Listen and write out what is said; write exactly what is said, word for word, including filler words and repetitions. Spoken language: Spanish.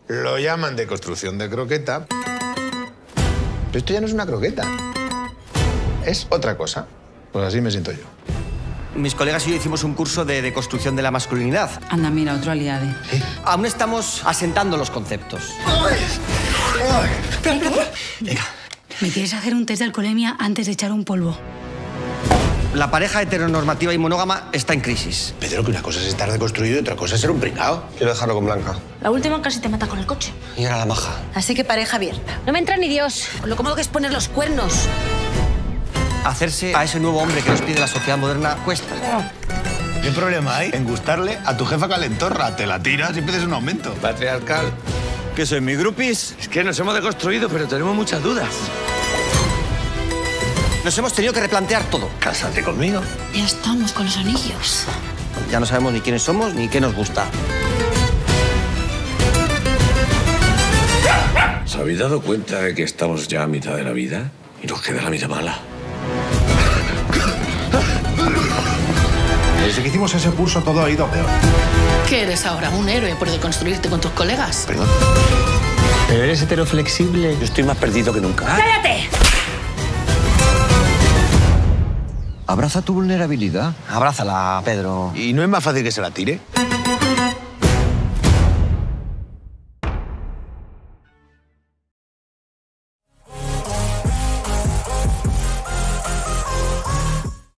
Lo llaman de construcción de croqueta. Pero esto ya no es una croqueta. Es otra cosa. Pues así me siento yo. Mis colegas y yo hicimos un curso de, de construcción de la masculinidad. Anda, mira, otro aliade. ¿Eh? Aún estamos asentando los conceptos. Venga. Me quieres hacer un test de alcoholemia antes de echar un polvo. La pareja heteronormativa y monógama está en crisis. Pedro, que una cosa es estar deconstruido y otra cosa es ser un pringao. Quiero dejarlo con Blanca. La última casi te mata con el coche. Y ahora la maja. Así que pareja abierta. No me entra ni Dios. Con lo cómodo que es poner los cuernos. Hacerse a ese nuevo hombre que nos pide la sociedad moderna cuesta. ¿Qué problema hay en gustarle a tu jefa calentorra? Te la tiras y pides un aumento. Patriarcal. ¿Qué soy, mi grupis? Es que nos hemos deconstruido, pero tenemos muchas dudas. Nos hemos tenido que replantear todo. Cásate conmigo. Ya estamos con los anillos. Ya no sabemos ni quiénes somos ni qué nos gusta. ¿Os habéis dado cuenta de que estamos ya a mitad de la vida? Y nos queda la mitad mala. Desde que hicimos ese curso todo ha ido peor. ¿Qué eres ahora? ¿Un héroe por deconstruirte con tus colegas? Perdón. ¿Pero eres heteroflexible? Yo estoy más perdido que nunca. ¡Cállate! Abraza tu vulnerabilidad. Abrázala, Pedro. ¿Y no es más fácil que se la tire?